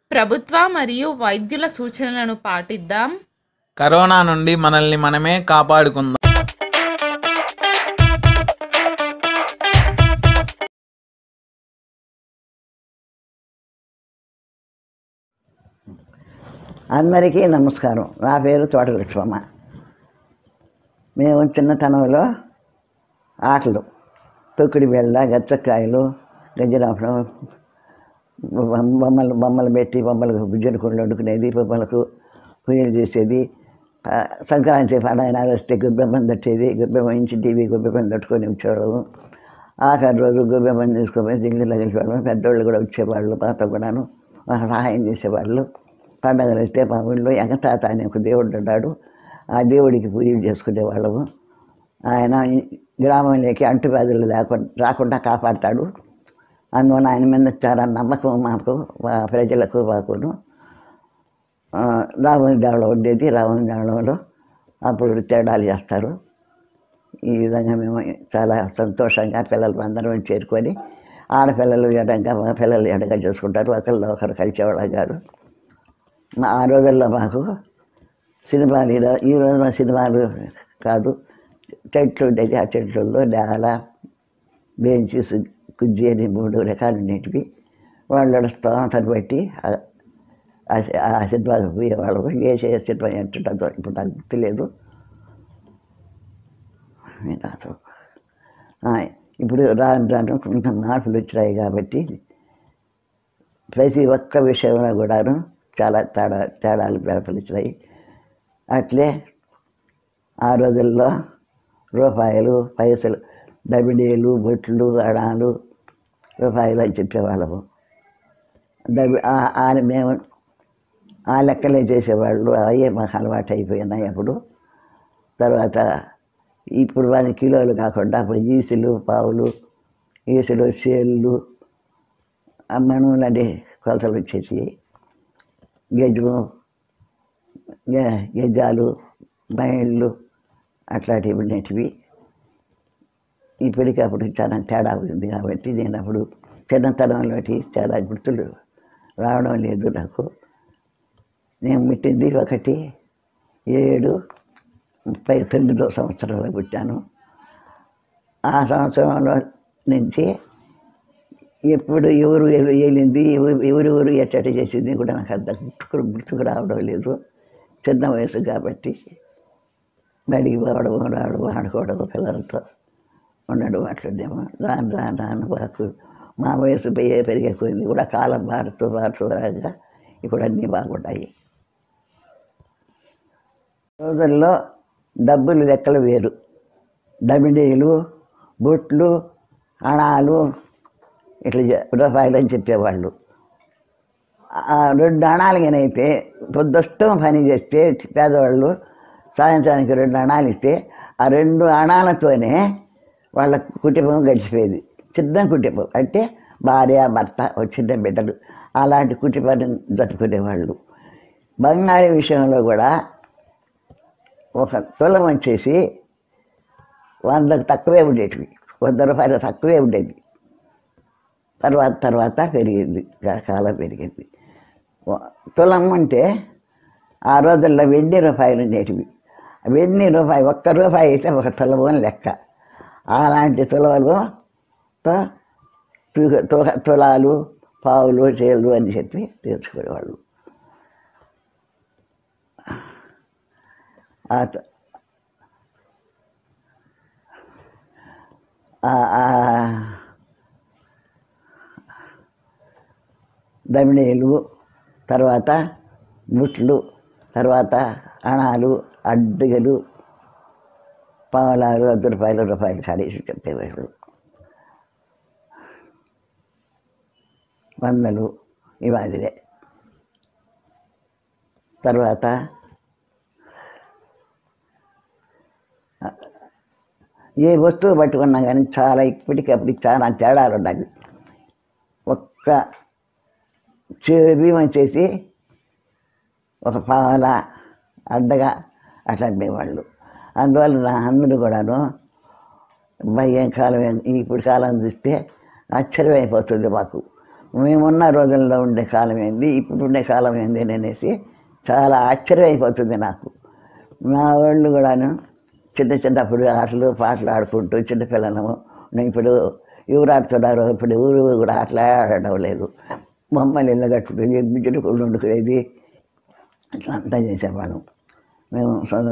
ప్రభుత్వ మరియు వైద్యుల సూచనలను పాటిద్దాం. కరోనా నుండి మనల్ని మనమే కాపాడుకుందాం. అందరికీ నమస్కారం. నా పేరు తోట లక్ష్మమ్మ. మేము చిన్నతనంలో ఆటలు తొక్కుడు బిళ్ళ, గచ్చకాయలు, గజ్జరాపడం, బొమ్మలు పెట్టి బొమ్మలకు గుజ్జలు కొండలు వండుకునేది, బొమ్మలకు పూజలు చేసేది. సంక్రాంతి పండుగ వస్తే గొబ్బెమ్మని తట్టేది, గొబ్బెమ్మ ఇంచి టీవీ గొబ్బెమ్మని తట్టుకొని వచ్చేవాళ్ళము. ఆఖరి రోజు గొబ్బెమ్మని తీసుకొని దిగులు తగిలేవాళ్ళం. పెద్దవాళ్ళు కూడా వచ్చేవాళ్ళు, మాతో కూడాను సహాయం చేసేవాళ్ళు. పండుగలు వస్తే మా ఊళ్ళో ఎంగతాత అనే ఒక దేవుడు ఉన్నాడు. ఆ దేవుడికి పూజలు చేసుకునేవాళ్ళము. ఆయన గ్రామంలోకి అంటువ్యాధులు రాకుండా కాపాడతాడు. అందువల్ల ఆయన మీద చాలా నమ్మకం మాకు, ప్రజలకు మాకును. రావణ దేవళం ఉండేది. రావణ దేవళంలో అప్పుడు తేడాలు చేస్తారు. ఈ విధంగా మేము చాలా సంతోషంగా పిల్లలు అందరం చేరుకొని, ఆడపిల్లలు ఎడంగా మగ పిల్లలు ఎడంగా చేసుకుంటారు. ఒకరిలో ఒకరు కలిసేవాళ్ళం కాదు. ఆ రోజుల్లో మాకు సినిమాలు, ఈ రోజున సినిమాలు కాదు, టెంట్లు ఉండేది. ఆ టెంట్లలో నేల, బెంచి, కుజ్జి అని 3 రకాలు ఉండేటివి. వాళ్ళ స్తోమతను బట్టి ఆ సినిమాకు పోయేవాళ్ళము. ఏ సినిమా ఎంటుంటుందో ఇప్పుడు నాకు గుర్తులేదు. ఇప్పుడు రాను కొంచెం మార్పులు వచ్చినాయి కాబట్టి ప్రతి ఒక్క విషయంలో కూడాను చాలా తేడాలు వచ్చినాయి. అట్లే ఆ రోజుల్లో రూపాయలు, పైసలు, దబిడీలు, బొట్లు, అణాలు, రూపాయలు అని చెప్పేవాళ్ళము. మేము ఆ లెక్కలే చేసేవాళ్ళు. అయ్యే మాకు అలవాటు అయిపోయినాయి అప్పుడు. తర్వాత ఇప్పుడు వాని కిలోలు కాకుండా అప్పుడు ఈసులు, పావులు, ఈసులు, సేళ్ళు, మణువులని కొలతలు వచ్చేసి గెజ్జాలు, మైళ్ళు అట్లాంటివి ఉండేటివి. ఇప్పటికి అప్పుడు చాలా తేడా ఉంది కాబట్టి నేను అప్పుడు చిన్నతనంలోటి చాలా గుర్తులు రావడం లేదు నాకు. నేను పుట్టింది 1/7/39 సంవత్సరంలో పుట్టాను. ఆ సంవత్సరంలో నుంచి ఎప్పుడు ఎవరు ఏలింది, ఎవరు ఎట్టటి చేసింది కూడా నాకు అంత గుర్తుకు రావడం లేదు. చిన్న వయసు కాబట్టి బడికి పోవడం, రావడం, ఆడుకోవడం, పిల్లలతో ఉండడం అట్లుండేమో. రాను మాకు మా వయసు పెరిగిపోయింది కూడా. కాలం మారుతూ ఇప్పుడు అన్నీ బాగుంటాయి. రోజుల్లో డబ్బులు లెక్కలు వేరు. డమిడీలు, బొట్లు, అణాలు ఇట్లా రూపాయలు అని చెప్పేవాళ్ళు. 2 అణాలుగానైతే పొద్దుష్టం పని చేస్తే పేదవాళ్ళు సాయంత్రానికి 2 అణాలు ఇస్తే ఆ 2 అణాలతోనే వాళ్ళ కుటుంబం గడిచిపోయేది. చిన్న కుటుంబం అంటే భార్య, భర్త, చిన్న బిడ్డలు, అలాంటి కుటుంబాన్ని జరుపుకునేవాళ్ళు. బంగారు విషయంలో కూడా 1 తులం వచ్చేసి 100కు తక్కువే ఉండేటివి. 100 రూపాయలు తక్కువే ఉండేది. తర్వాత పెరిగింది, కాలం పెరిగింది. తులం అంటే ఆ రోజుల్లో వెండి రూపాయలు ఉండేటివి. వెండి రూపాయి 1 రూపాయి అయితే 1 తులము అని లెక్క. అలాంటి తులములతో తులాలు, పావులు, చేళ్ళు అని చెప్పి తీర్చుకునేవాళ్ళు. దమిడీలు, తర్వాత బుట్లు, తర్వాత అణాలు, అడ్డుగలు, పావులాలు, 10 రూపాయలు కాడేసి చెప్పేవాళ్ళు. 100లు ఈ మాదిరే. తర్వాత ఏ వస్తువు పట్టుకున్నా కానీ చాలా ఇప్పటికప్పటికి చాలా తేడాలు ఉన్నాయి. ఒక్క బియ్యం వచ్చేసి 1 పావల అడ్డగా అట్లా అమ్మేవాళ్ళు. అందువల్ల అందరూ కూడాను ఏం కాలం, ఇప్పుడు కాలం చూస్తే ఆశ్చర్యమైపోతుంది మాకు. మేమున్న రోజుల్లో ఉండే కాలం ఏంది, ఇప్పుడు ఉండే కాలం ఏంది అనేసి చాలా ఆశ్చర్యం అయిపోతుంది నాకు. మా వాళ్ళు కూడాను చిన్నప్పుడు ఆటలు పాటలు ఆడుకుంటూ చిన్నపిల్లలము. ఇప్పుడు ఎవరు ఆడుతున్నారు, ఇప్పుడు ఎవరు కూడా ఆటలు ఆడడం లేదు. బొమ్మలు ఇళ్ళ కట్టుకునేది, బిడ్డలు కూడా వండుకునేది, అట్లా అంతా చేసేవాళ్ళం మేము.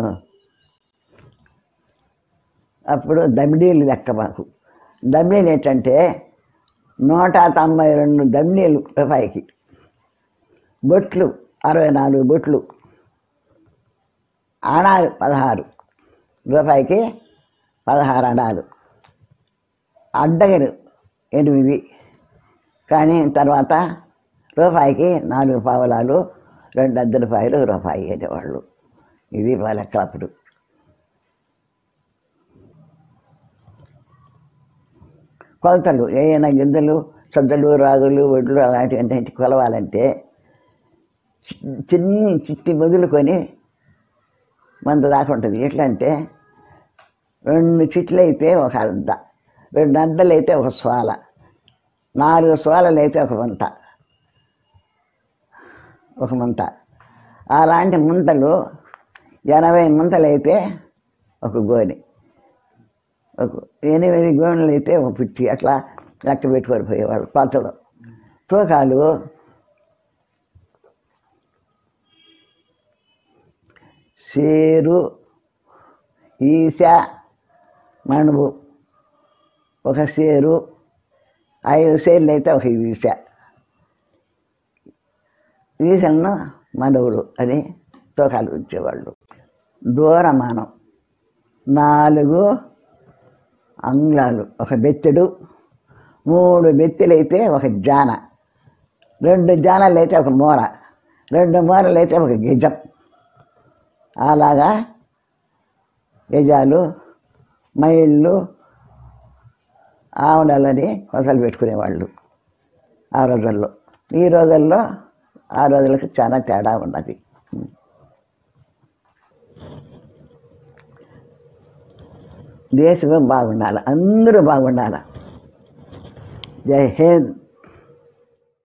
అప్పుడు దమ్మిడీలు లెక్క మాకు. దమ్మిడీలు ఏంటంటే 192 దమ్మిడీలు రూపాయికి, బొట్లు 64 బొట్లు, అణాలు 16 రూపాయికి 16 అణాలు, అడ్డగలు 8. కానీ తర్వాత రూపాయికి 4 పావలాలు, 2 అర్ధ రూపాయలు, రూపాయి అనేవాళ్ళు. ఇది మా లెక్క అప్పుడు. కొలతలు ఏమైనా గింజలు, సద్దలు, రాగులు, వడ్లు అలాంటివన్నీ కొలవాలంటే చిట్టి మొదలుకొని 100 దాకా ఉంటుంది. ఎట్లా అంటే 2 చిట్లు అయితే 1 అర్ధ, 2 అర్ధలు అయితే 1 సోల, 4 సోలలు అయితే 1 మంత, 1 మంత. అలాంటి ముంతలు 80 ముంతలు అయితే 1 గోని, 8 గోనెలు అయితే 1 పిట్టి. అట్లా లెక్క పెట్టుకొని పోయేవాళ్ళు కొలతలు. తూకాలు సేరు, ఈశ, మణువు 1 సేరు, 5 సేర్లు అయితే 1 ఈశ. ఈశలను మణువులు అని తూకాలు ఉంచేవాళ్ళు. దూరమానం 4 అంగుళాలు 1 బెత్తెడు, 3 బెత్తెలు అయితే 1 జాన, 2 జానలు అయితే 1 మూర, 2 మూరలు అయితే 1 గజం. అలాగా గజాలు, మైళ్ళు, ఆవుడాలని కొలతలు పెట్టుకునేవాళ్ళు ఆ రోజుల్లో. ఈ రోజుల్లో ఆ రోజులకు చాలా తేడా ఉన్నది. దేశం బాగుండాలి, అందరూ బాగుండాలి. జై హింద్.